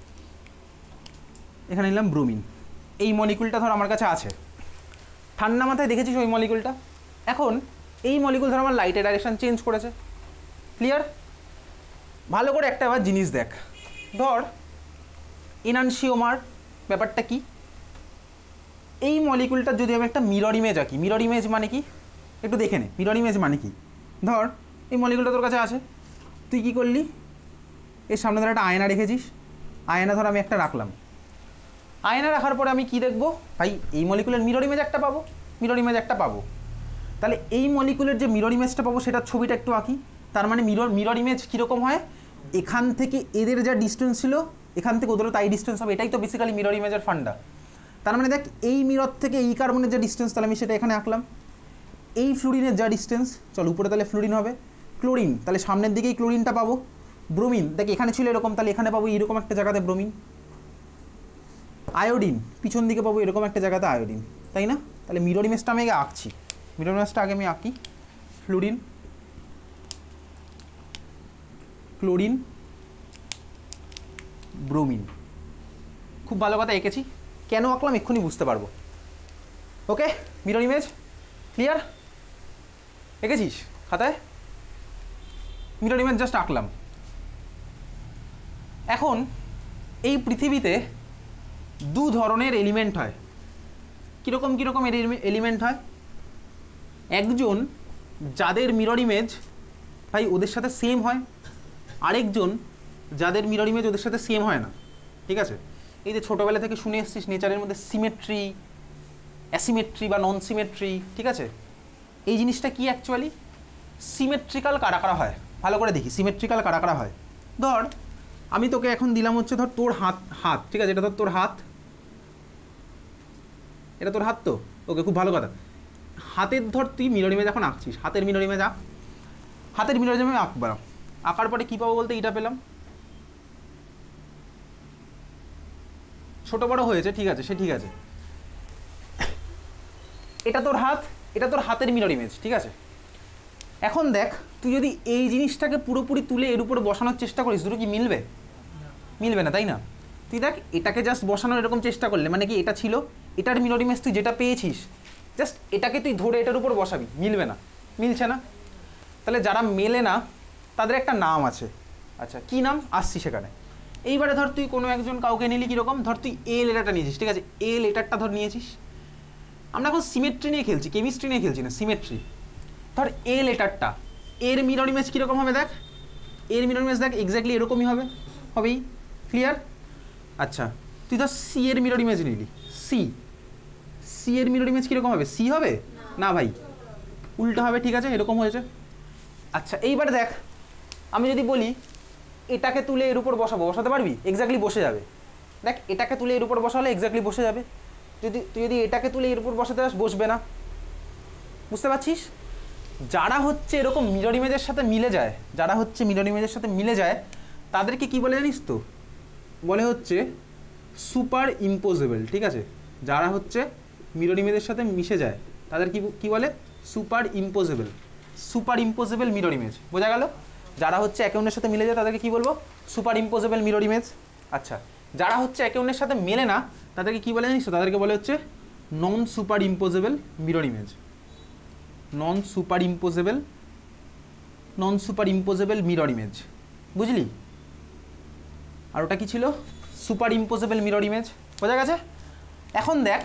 এখানে নিলাম ব্রোমিন। এই মলিকুলটা ধর আমার কাছে আছে, ঠান্ডা মাথায় দেখেছিস ওই মলিকুলটা। এখন এই মলিকুল ধর আমার লাইটের ডাইরেকশন চেঞ্জ করেছে, ক্লিয়ার? ভালো করে একটা আবার জিনিস দেখ, ধর এনানশিওমার ব্যাপারটা কি, এই মলিকুলটা যদি আমি একটা মিরর ইমেজ আঁকি, মিরর ইমেজ মানে কি একটু দেখে নে, মিরর ইমেজ মানে কি? ধর এই মলিকুলটা তোর কাছে আছে, তুই কী করলি, এর সামনে ধর একটা আয়না রেখেছিস, আয়না ধর আমি একটা রাখলাম, আয়না রাখার পরে আমি কি দেখবো ভাই, এই মলিকুলের মিরর ইমেজ একটা পাবো, মিরর ইমেজ একটা পাবো। তাহলে এই মলিকুলের যে মিরর ইমেজটা পাবো সেটার ছবিটা একটু আঁকি। তার মানে মিরর মিরর ইমেজ কীরকম হয়, এখান থেকে এদের যা ডিস্টেন্স ছিল এখান থেকে ওদেরও তাই ডিস্টেন্স হবে, এটাই তো বেসিক্যালি মিরর ইমেজের ফান্ডা। তার মানে দেখ এই মিরর থেকে এই কার্বনের যা ডিস্টেন্স, তাহলে আমি সেটা এখানে আঁকলাম। এই ফ্লুরিনের যা ডিস্টেন্স, চল উপরে তাহলে ফ্লুরিন হবে, ক্লোরিন তাহলে সামনের দিকেই ক্লোরিনটা পাবো, ব্রোমিন দেখ এখানে ছিল এরকম, তাহলে এখানে পাবো এরকম একটা জায়গাতে ব্রোমিন, আয়োডিন পিছন দিকে পাবো এরকম একটা জায়গাতে আয়োডিন, তাই না? তাহলে মিরর ইমেজটা আমি আগে আঁকছি, মিরর ইমেজটা আগে আমি আঁকি, ফ্লুরিন, ক্লোরিন, ব্রোমিন, খুব ভালো কথা এঁকেছি, কেন আঁকলাম এক্ষুনি বুঝতে পারবো। ওকে, মিরর ইমেজ ক্লিয়ার, এঁকেছিস খাতায়, মিরর ইমেজ জাস্ট আঁকলাম। এখন এই পৃথিবীতে দু ধরনের এলিমেন্ট হয়, কীরকম কীরকম এলিমেন্ট হয়, একজন যাদের মিরর ইমেজ ভাই ওদের সাথে সেম হয়, আরেকজন যাদের মিরর ইমেজ ওদের সাথে সেম হয় না, ঠিক আছে? এই যে ছোটোবেলা থেকে শুনে এসছিস নেচারের মধ্যে সিমেট্রি, অ্যাসিমেট্রি বা নন সিমেট্রি, ঠিক আছে? এই জিনিসটা কি অ্যাকচুয়ালি, সিমেট্রিক্যাল কারা কারা হয়, ভালো করে দেখি সিমেট্রিক্যাল কারা কারা হয়। ধর আমি তোকে এখন দিলাম হচ্ছে ধর তোর হাত হাত ঠিক আছে, এটা ধর তোর হাত, এটা তোর হাত তো, ওকে খুব ভালো কথা। হাতের ধর তুই মিরর ইমেজ এখন আঁকছিস, হাতের মিরর ইমেজ আঁক, হাতের মিরর ইমেজ আমি আঁকবার, আঁকার পরে কী পাবো বলতে এটা পেলাম, ছোটো বড়ো হয়েছে ঠিক আছে, সে ঠিক আছে, এটা তোর হাত, এটা তোর হাতের মিরর ইমেজ, ঠিক আছে? এখন দেখ তুই যদি এই জিনিসটাকে পুরোপুরি তুলে এর উপরে বসানোর চেষ্টা করিস, দুটো কি মিলবে? মিলবে না, তাই না? তুই দেখ এটাকে জাস্ট বসানোর এরকম চেষ্টা করলে মানে কি এটা ছিল, এটার মিরর ইমেজ তুই যেটা পেয়েছিস জাস্ট এটাকে তুই ধরে এটার উপর বসাবি, মিলবে না, মিলছে না। তাহলে যারা মেলে না তাদের একটা নাম আছে, আচ্ছা কি নাম আসছি সেখানে। এইবারে ধর তুই কোনো একজন কাউকে নিলি, কীরকম ধর তুই এ লেটারটা নিয়েছিস, ঠিক আছে, এ লেটারটা ধর নিয়েছিস, আমরা এখন সিমেট্রি নিয়ে খেলছি, কেমিস্ট্রি নিয়ে খেলছি না, সিমেট্রি। ধর এ লেটারটা, এর মিরর ইমেজ কীরকম হবে দেখ, এর মিরর ইমেজ দেখ এক্স্যাক্টলি এরকমই হবে, হবেই, ক্লিয়ার? আচ্ছা তুই ধর সি এর মিরর ইমেজ নিলি, সি সি এর মিরর ইমেজ কীরকম হবে, সি হবে না ভাই, উল্টো হবে, ঠিক আছে, এরকম হয়েছে। আচ্ছা এইবারে দেখ আমি যদি বলি এটাকে তুলে এর উপর বসাবো, বসাতে পারবি? এক্স্যাক্টলি বসে যাবে, দেখ এটাকে তুলে এর উপর বসালে এক্স্যাক্টলি বসে যাবে, যদি তুই যদি এটাকে তুলে এর উপর বসাতে চাস বসবে না, বুঝতে পারছিস? যারা হচ্ছে এরকম মিরর ইমেজের সাথে মিলে যায়, যারা হচ্ছে মিরর ইমেজের সাথে মিলে যায় তাদেরকে কি বলে জানিস তো, বলে হচ্ছে সুপার ইম্পোজেবল, ঠিক আছে? যারা হচ্ছে মিরর ইমেজের সাথে মিশে যায় তাদের কি কি বলে, superimposable, superimposable mirror image, বোঝা গেল? যারা হচ্ছে একে অন্যের সাথে মিলে যায় তাদেরকে কি বলবো, সুপার ইম্পোজেবল মিরর ইমেজ। আচ্ছা যারা হচ্ছে একে অন্যের সাথে মেলে না তাদেরকে কি বলে জানিস তো, তাদেরকে বলে হচ্ছে non superimposable mirror image, non superimposable, non superimposable mirror image, বুঝলি? আর ওটা কি ছিল, সুপার ইম্পোজেবল মিরর ইমেজ, বোঝা গেছে? এখন দেখ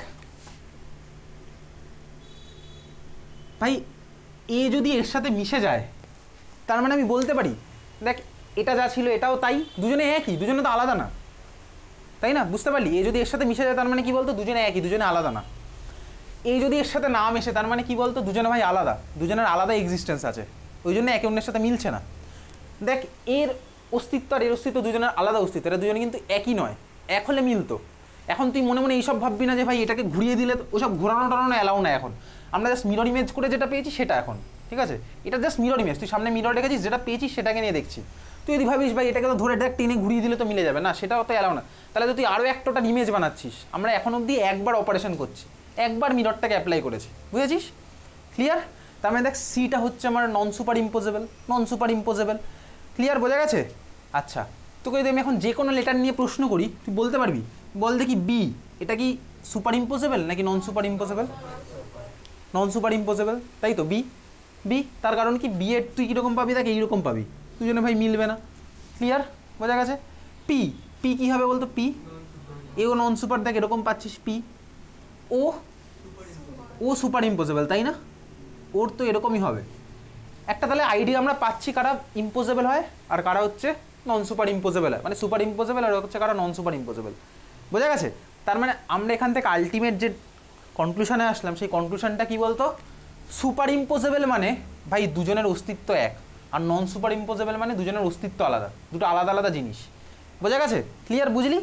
ভাই এ যদি এর সাথে মিশে যায় তার মানে আমি বলতে পারি দেখ এটা যা ছিল এটাও তাই, দুজনে একই, দুজনে তো আলাদা না, তাই না? বুঝতে পারলি? এ যদি এর সাথে মিশে যায় তার মানে কি বলতো, দুজনে একই, দুজনে আলাদা না। এই যদি এর সাথে না মেশে তার মানে কি বলতো, দুজনে ভাই আলাদা, দুজনের আলাদা এক্সিস্টেন্স আছে, ওই জন্য একে অন্যের সাথে মিলছে না। দেখ এর অস্তিত্ব আর এর অস্তিত্ব দুজনের আলাদা অস্তিত্ব, এরা দুজনে কিন্তু একই নয়, এক হলে মিলতো। এখন তুই মনে মনে এইসব ভাববি না যে ভাই এটাকে ঘুরিয়ে দিলে, ওসব ঘোরানো টানো অ্যালাউ না, এখন আমরা জাস্ট মিরর ইমেজ করে যেটা পেয়েছি সেটা এখন, ঠিক আছে? এটা জাস্ট মিরর ইমেজ, তুই সামনে মিরর রেখেছিস, যেটা পেয়েছিস সেটাকে নিয়ে দেখছি। তুই যদি ভাবিস ভাই এটাকে তো ধরে দেখ টেনে ঘুরিয়ে দিলে তো মিলে যাবে না, সেটাও তো অ্যালাউ না, তাহলে তো তুই আরও একটা ইমেজ বানাচ্ছিস। আমরা এখন অবধি একবার অপারেশন করছি, একবার মিররটাকে অ্যাপ্লাই করেছি, বুঝেছিস? ক্লিয়ার? তার মানে দেখ সিটা হচ্ছে আমার non superimposable, non superimposable, clear? বোঝা গেছে? আচ্ছা তোকে যদি আমি এখন যে কোনো লেটার নিয়ে প্রশ্ন করি তুই বলতে পারবি? বল দেখি বি, এটা কি সুপার ইম্পোজেবল নাকি নন সুপার ইম্পোজেবল? নন সুপার ইম্পোজেবল, তাই তো, বি। বি তার কারণ কি, বি এর তুই কীরকম পাবি দেখ এইরকম পাবি, দুজনে ভাই মিলবে না, ক্লিয়ার? বোঝা গেছে? পি, পি কী হবে বলতো, পি এও নন সুপার, দেখ এরকম পাচ্ছিস পি। ও, ও সুপার ইম্পোজেবল, তাই না? ওর তো এরকমই হবে, একটা তাহলে আইডিয়া আমরা পাচ্ছি কারা ইম্পসিবল হয় আর কারা হচ্ছে নন সুপার ইম্পসিবল হয়, মানে সুপার ইম্পসিবল আর হচ্ছে কারা নন সুপার ইম্পসিবল। বোঝা গেছে? তার মানে আমরা এখান থেকে আলটিমেট যে কনক্লুশনে আসলাম সেই কনক্লুশনটা কি বলতো, সুপার ইম্পসিবল মানে ভাই দুজনের অস্তিত্ব এক, আর নন সুপার ইম্পসিবল মানে দুজনের অস্তিত্ব আলাদা, দুটো আলাদা আলাদা জিনিস। বোঝা গেছে? ক্লিয়ার? বুঝলি?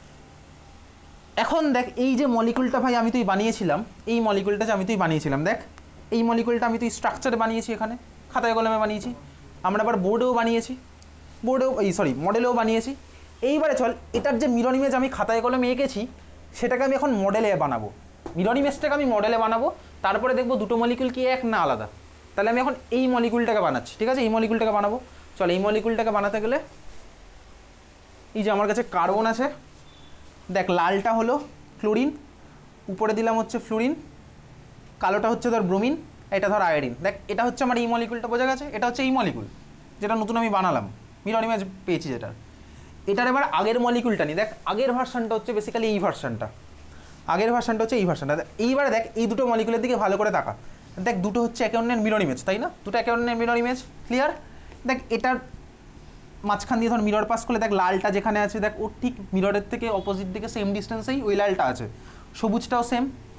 এখন দেখ এই যে মলিকুলটা ভাই আমি তুই বানিয়েছিলাম, এই মলিকুলটা যে আমি তুই বানিয়েছিলাম, দেখ এই মলিকুলটা আমি তুই স্ট্রাকচারে বানিয়েছি, এখানে খাতায় কলমে বানিয়েছি, আমরা আবার বোর্ডেও বানিয়েছি, বোর্ডেও এই সরি মডেলেও বানিয়েছি। এইবারে চল এটার যে মিরর ইমেজ আমি খাতায় কলমে এঁকেছি সেটাকে আমি এখন মডেলে বানাবো, মিরর ইমেজটাকে আমি মডেলে বানাবো, তারপরে দেখবো দুটো মলিকুল কি এক না আলাদা। তাহলে আমি এখন এই মলিকুলটাকে বানাচ্ছি, ঠিক আছে? এই মলিকুলটাকে বানাবো। চল এই মলিকুলটাকে বানাতে গেলে এই যে আমার কাছে কার্বন আছে, দেখ লালটা হলো ক্লোরিন, উপরে দিলাম হচ্ছে ফ্লুরিন, কালোটা হচ্ছে ধর ব্রোমিন, এটা ধর আয়োডিন। দেখ এটা হচ্ছে আমার এই মলিকুলটা, বোঝা গেছে? এটা হচ্ছে এই মলিকুল যেটা নতুন আমি বানালাম, মিরর ইমেজ পেয়েছি যেটা। এটার এবার আগের মলিকুলটা নিই, দেখ আগের ভার্সানটা হচ্ছে বেসিক্যালি এই ভার্সানটা, আগের ভার্সানটা হচ্ছে এই ভার্সানটা। এইবারে দেখ এই দুটো মলিকুলের দিকে ভালো করে তাকা, দেখ দুটো হচ্ছে একে অন্যের মিরর ইমেজ, তাই না? দুটো একে অন্যের মিরর ইমেজ, ক্লিয়ার? দেখ এটার মাঝখান দিয়ে ধর মিরর পাস করলে দেখ লালটা যেখানে আছে দেখ ওর ঠিক মিররের থেকে অপোজিট দিকে সেম ডিস্টেন্সেই ওই লালটা আছে, সবুজটাও সেম,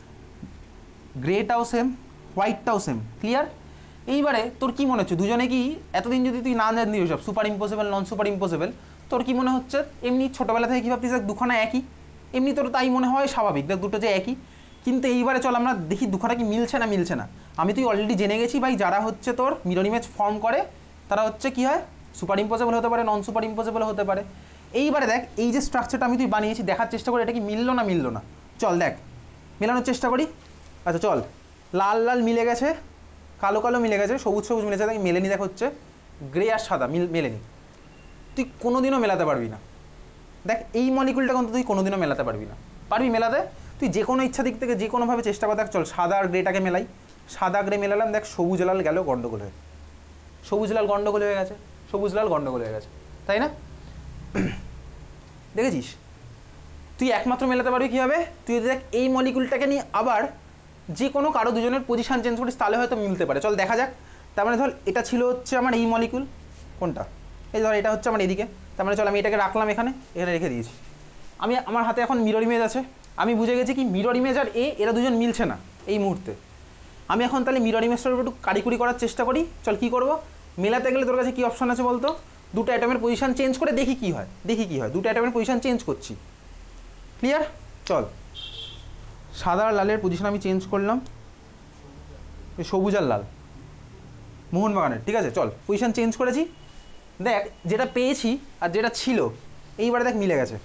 গ্রেটাও সেম, হোয়াইটটাও সেম, ক্লিয়ার? এইবারে তোর কি মনে হচ্ছে দুজনে কি এতদিন যদি তুই না জানতি সব super impossible non super impossible, তোর কি মনে হচ্ছে এমনি ছোটোবেলা থেকে কী ভাবতিস দেখ দুখানা একই, এমনি তোর তাই মনে হয় স্বাভাবিক, দেখ দুটো যে একই। কিন্তু এইবারে চল আমরা দেখি দুখানা কি মিলছে না মিলছে না। আমি তুই অলরেডি জেনে গেছি ভাই যারা হচ্ছে তোর মিরর ইমেজ ফর্ম করে তারা হচ্ছে কি হয় সুপার ইম্পসিবল হতে পারে, নন সুপার ইম্পসিবল হতে পারে। এইবারে দেখ এই যে স্ট্রাকচারটা আমি তুই বানিয়েছি দেখার চেষ্টা করি এটা কি মিললো না মিললো না। চল দেখ মেলানোর চেষ্টা করি। আচ্ছা চল, লাল লাল মিলে গেছে, কালো কালো মিলে গেছে, সবুজ সবুজ মিলেছে, দেখ মেলেনি, দেখ হচ্ছে গ্রে আর সাদা মিল মেলেনি, তুই কোনোদিনও মেলাতে পারবি না। দেখ এই মলিকুলটা কিন্তু তুই কোনোদিনও মেলাতে পারবি না, পারবি মেলাতে? তুই যে কোনো ইচ্ছা দিক থেকে যে কোনোভাবে চেষ্টা কর। দেখ চল সাদা আর গ্রেটাকে মেলাই, সাদা গ্রে মেলালাম, দেখ সবুজ লাল গেল গন্ডগোল হয়ে, সবুজ লাল গন্ডগোল হয়ে গেছে, সবুজ লাল গন্ডগোল হয়ে গেছে, তাই না? দেখেছিস? তুই একমাত্র মেলাতে পারবি কীভাবে? তুই যদি দেখ এই মলিকুলটাকে নিয়ে আবার যে কোনো কারো দুজনের পজিশন চেঞ্জ করিস তাহলে হয়তো মিলতে পারে। চল দেখা যাক। তার মানে ধর এটা ছিল হচ্ছে আমার এই মলিকুল, কোনটা? এই ধর এটা হচ্ছে আমার এদিকে, তার মানে চল আমি এটাকে রাখলাম এখানে, এখানে রেখে দিয়েছি। আমি আমার হাতে এখন মিরর ইমেজ আছে, আমি বুঝে গেছি কি মিরর ইমেজ আর এ এরা দুজন মিলছে না এই মুহূর্তে। আমি এখন তাহলে মিরর ইমেজটার উপর একটু কারিকুরি করার চেষ্টা করি। চল কী করবো, মেলাতে গেলে তোর কাছে কী অপশান আছে বলতো? দুটো অ্যাটমের পজিশন চেঞ্জ করে দেখি কী হয়, দেখি কী হয়। দুটো অ্যাটমের পজিশন চেঞ্জ করছি, ক্লিয়ার? চল সাদা আর লালের পজিশন আমি চেঞ্জ করলাম, সবুজ আর লাল মোহনবাগানের, ঠিক আছে? চল পজিশন চেঞ্জ করেছি, দেখ যেটা পেয়েছি আর যেটা ছিল এইবারে দেখ মিলে গেছে,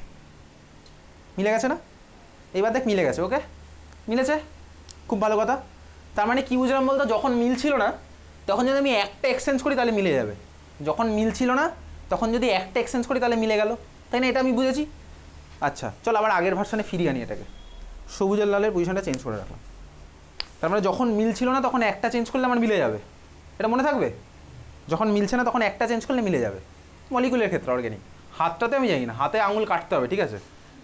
মিলে গেছে না? এইবার দেখ মিলে গেছে, ওকে মিলেছে, খুব ভালো কথা। তার মানে কী বুঝলাম বলতো, যখন মিল ছিল না তখন যদি আমি একটা এক্সচেঞ্জ করি তাহলে মিলে যাবে, যখন মিল ছিল না তখন যদি একটা এক্সচেঞ্জ করি তাহলে মিলে গেল, তাই না? এটা আমি বুঝেছি। আচ্ছা চল আবার আগের ভার্সানে ফিরিয়ে আনি এটাকে, সবুজ আর লালের পজিশনটা চেঞ্জ করে রাখলাম। তার মানে যখন মিল ছিল না তখন একটা চেঞ্জ করলে আমার মিলে যাবে, এটা মনে থাকবে? যখন মিলছে না তখন একটা চেঞ্জ করলে মিলে যাবে, মলিকুলের ক্ষেত্রে অর্গানিক। হাতটাতে আমি জানি না, হাতে আঙুল কাটতে হবে, ঠিক আছে?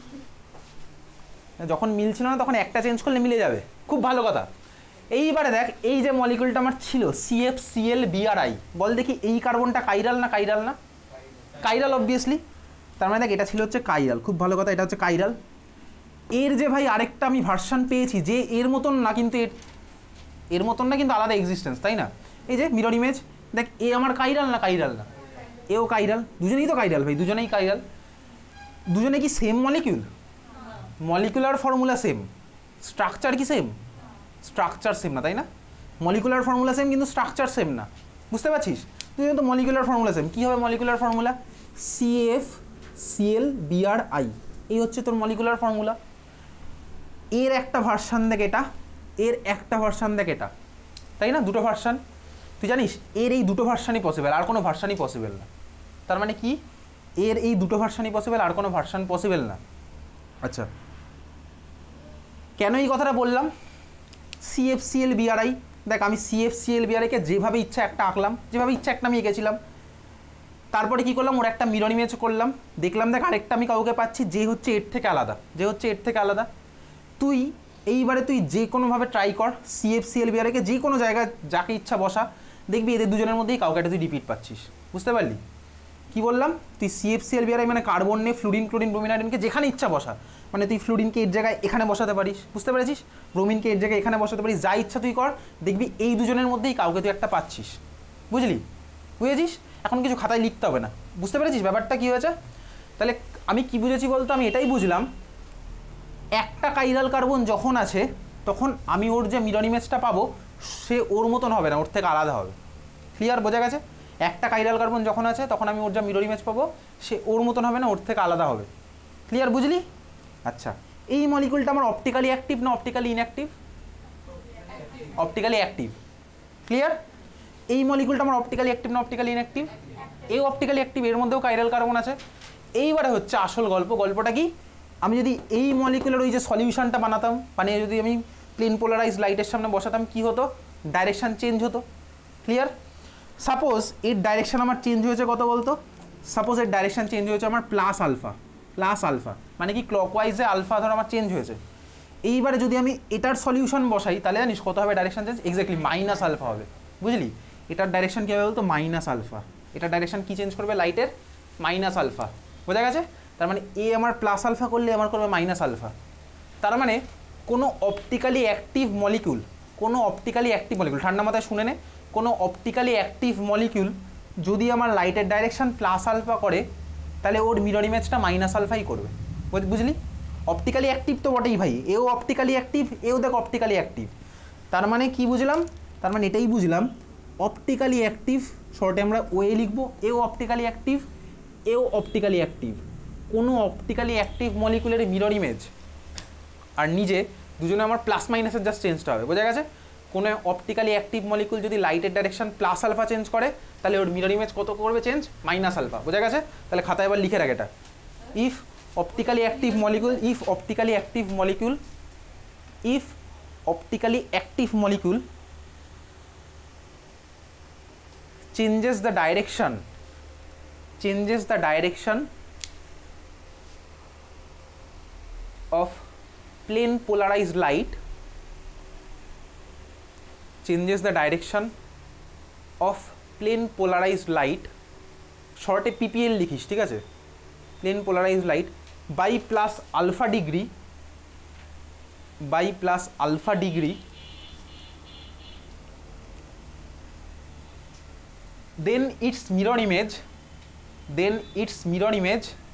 যখন মিলছিল না তখন একটা চেঞ্জ করলে মিলে যাবে, খুব ভালো কথা। এইবারে দেখ এই যে মলিকুলটা আমার ছিল C F C L B R I, বল দেখি এই কার্বনটা কাইরাল না কাইরাল না? Chiral obviously. তার মানে দেখ এটা ছিল হচ্ছে কাইরাল, খুব ভালো কথা, এটা হচ্ছে কাইরাল। এর যে ভাই আরেকটা আমি ভার্সান পেয়েছি যে এর মতন না, কিন্তু এর এর মতন না, কিন্তু আলাদা এক্সিস্টেন্স, তাই না? এই যে মিরর ইমেজ, দেখ এ আমার কাইরাল না কাইরাল না? এও কাইরাল, দুজনেই তো কাইরাল ভাই, দুজনেই কাইরাল। দুজনে কি same molecule? Molecular formula same, structure কি সেম? স্ট্রাকচার সেম না, তাই না? মলিকুলার ফর্মুলা সেম কিন্তু স্ট্রাকচার সেম না, বুঝতে পারছিস? তুই তো মলিকুলার ফর্মুলা সেম, কী হবে molecular formula? C F C L B R I, এই হচ্ছে তোর মলিকুলার ফর্মুলা। এর একটা ভার্সান দেখ এটা, এর একটা ভার্সান দেখ এটা, তাই না? দুটো ভার্সান, তুই জানিস এর এই দুটো ভার্সানই পসিবল, আর কোনো ভার্সানই পসিবল না। তার মানে কি এর এই দুটো ভার্সানই পসিবল, আর কোনো ভার্সান পসিবল না। আচ্ছা কেন এই কথাটা বললাম? C F C L B R I, দেখ আমি C F C L B R আইকে যেভাবে ইচ্ছা একটা আঁকলাম, যেভাবে ইচ্ছা একটা আমি এঁকেছিলাম, তারপরে কি করলাম ওর একটা মিরর ইমেজ করলাম, দেখলাম দেখ আরেকটা আমি কাউকে পাচ্ছি যে হচ্ছে এর থেকে আলাদা, যে হচ্ছে এর থেকে আলাদা। তুই এইবারে তুই যে কোনোভাবে ট্রাই কর C F C L B R আইকে যে কোনো জায়গায় যাকে ইচ্ছা বসা, দেখবি এদের দুজনের মধ্যেই কাউকে একটা তুই রিপিট পাচ্ছিস, বুঝতে পারলি? কি বললাম, তুই সিএফসিএল বিআরআই মানে কার্বন নে, ফ্লুরিন ক্লোরিন ব্রোমিন আয়োডিনকে যেখানে ইচ্ছা বসা, মানে তুই ফ্লুরিনকে এর জায়গায় এখানে বসাতে পারিস, বুঝতে পেরেছিস? ব্রোমিনকে এর জায়গায় এখানে বসাতে পারিস, যা ইচ্ছা তুই কর, দেখবি এই দুজনের মধ্যেই কাউকে তুই একটা পাচ্ছিস, বুঝলি? বুঝেছিস? এখন কিছু খাতায় লিখতে হবে না, বুঝতে পেরেছিস ব্যাপারটা কী হয়েছে? তাহলে আমি কি বুঝেছি বলতো, আমি এটাই বুঝলাম একটা কাইরাল কার্বন যখন আছে তখন আমি ওর যে মিরর ইমেজটা পাবো সে ওর মতন হবে না, ওর থেকে আলাদা হবে। ক্লিয়ার, বোঝা গেছে? একটা কাইরাল কার্বন যখন আছে তখন আমি ওর যা মিরর ইমেজ পাবো সে ওর মতন হবে না, ওর থেকে আলাদা হবে। ক্লিয়ার, বুঝলি? আচ্ছা, এই মলিকুলটা আমার অপটিক্যালি অ্যাক্টিভ না optically inactive? Optically active. Clear? এই মলিকুলটা আমার অপটিক্যালি অ্যাক্টিভ না অপটিক্যালি ইনঅ্যাক্টিভ? এই অপটিক্যালি অ্যাক্টিভ, এর মধ্যেও কাইরাল কার্বন আছে। এইবারে হচ্ছে আসল গল্প। গল্পটা কি, আমি যদি এই মলিকুলের ওই যে সলিউশনটা বানাতাম, মানে যদি আমি প্লেন পোলারাইজ লাইটের সামনে বসাতাম, কি হতো? ডাইরেকশান চেঞ্জ হতো। ক্লিয়ার? সাপোজ এর ডাইরেকশান আমার চেঞ্জ হয়েছে কত বলতো? সাপোজ এর ডাইরেকশান চেঞ্জ হয়েছে আমার প্লাস আলফা, প্লাস আলফা মানে কি ক্লকওয়াইজে আলফা ধর আমার চেঞ্জ হয়েছে। এইবারে যদি আমি এটার সলিউশন বসাই তাহলে জানিস কত হবে direction change? Exactly minus alpha হবে, বুঝলি? এটার ডাইরেকশান কী হবে বলতো? Minus alpha. এটার ডাইরেকশান কী চেঞ্জ করবে? লাইটের মাইনাস আলফা, বোঝা গেছে? তার মানে এ আমার প্লাস আলফা করলে আমার করবে মাইনাস আলফা। তার মানে কোনো অপটিক্যালি অ্যাক্টিভ মলিকিউল, কোনো অপটিক্যালি অ্যাক্টিভ মলিকিউল, ঠান্ডা মাথায় শুনে নে, কোনো অপটিক্যালি অ্যাক্টিভ মলিকিউল যদি আমার লাইটের ডাইরেকশান প্লাস আলফা করে তাহলে ওর মিরর ইমেজটা মাইনাস আলফাই করবে, বুঝলি? অপটিক্যালি অ্যাক্টিভ তো বটেই ভাই, এও অপটিক্যালি অ্যাক্টিভ, এও দেখ অপটিক্যালি অ্যাক্টিভ। তার মানে কি বুঝলাম? তার মানে এটাই বুঝলাম অপটিক্যালি অ্যাক্টিভ, শর্টে আমরা ওয়ে লিখবো, এও অপটিক্যালি অ্যাক্টিভ, এও অপটিক্যালি অ্যাক্টিভ। কোনো অপটিক্যালি অ্যাক্টিভ মলিকুলের মিরর ইমেজ আর নিজে দুজনে আমার প্লাস মাইনাসের জাস্ট চেঞ্জটা হবে, বোঝা গেছে? কোনো অপটিক্যালি অ্যাক্টিভ মলিকুল যদি লাইটের ডাইরেকশন প্লাস আলফা চেঞ্জ করে তাহলে ওর মিরর ইমেজ কত করবে চেঞ্জ? মাইনাস আলফা, বোঝা গেছে? তাহলে খাতায় এবার লিখে রাখ এটা, if optically active molecule, if optically active molecule, if optically active molecule changes the direction, changes the direction of plane polarized light, changes the direction of plane polarized light, শর্টে PPL লিখিস, ঠিক আছে? Plane polarised light by plus alpha degree, by plus alpha degree, then its mirror image, then its mirror image